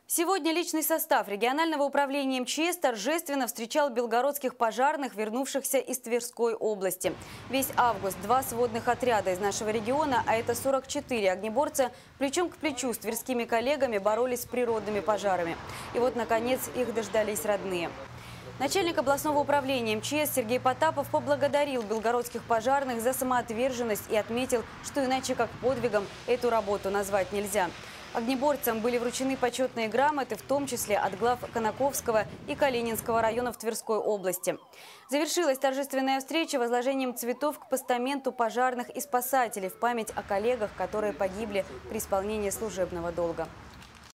Сегодня личный состав регионального управления МЧС торжественно встречал белгородских пожарных, вернувшихся из Тверской области. Весь август 2 сводных отряда из нашего региона, а это 44 огнеборца, плечом к плечу с тверскими коллегами боролись с природными пожарами. И вот, наконец, их дождались родные. Начальник областного управления МЧС Сергей Потапов поблагодарил белгородских пожарных за самоотверженность и отметил, что иначе как подвигом эту работу назвать нельзя. Огнеборцам были вручены почетные грамоты, в том числе от глав Конаковского и Калининского районов Тверской области. Завершилась торжественная встреча возложением цветов к постаменту пожарных и спасателей в память о коллегах, которые погибли при исполнении служебного долга.